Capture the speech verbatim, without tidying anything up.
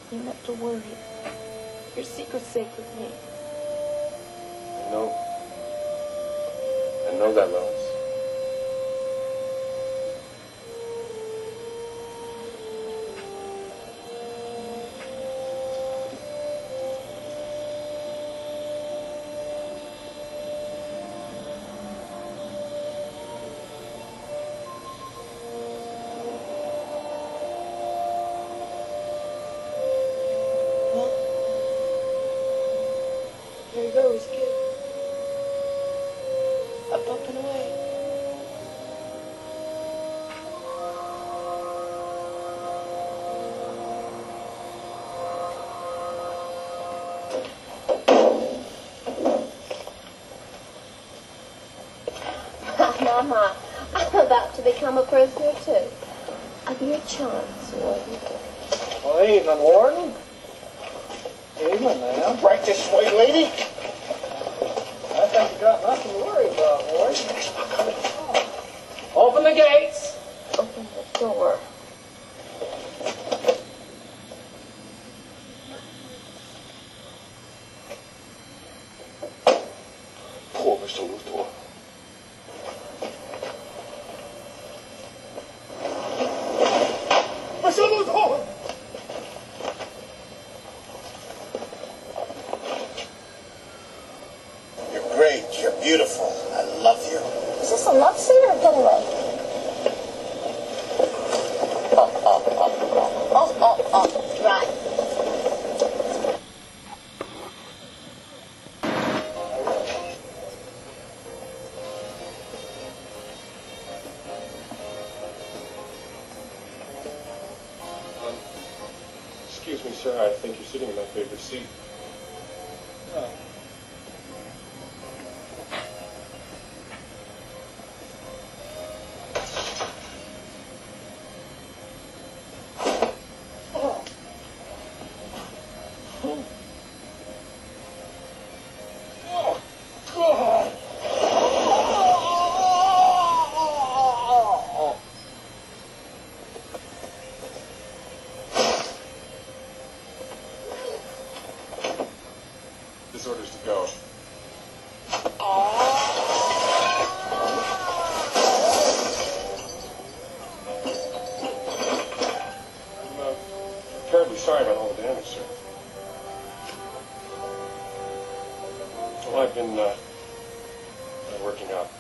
You don't have to worry. Your secret's safe with me. I know. I know that, Lois. There he goes, kid. Up, up, and away. Mama, I'm about to become a prisoner, too. I'll be your chance, Warden. Well, evening, Warden. Evening, now. Right this way, lady. I think you got nothing to worry about, Warden. Open the gates. Open the door. Poor Mister Luthor. Mister Luthor! You're great. You're beautiful. I love you. Is this a love scene or a getaway? Oh, oh, oh, oh, oh, oh, oh, right. Um, excuse me, sir. I think you're sitting in my favorite seat. Oh. Oh, God! This order's to go. I'm uh, terribly sorry about all the damage, sir. Well, I've been uh, uh, working out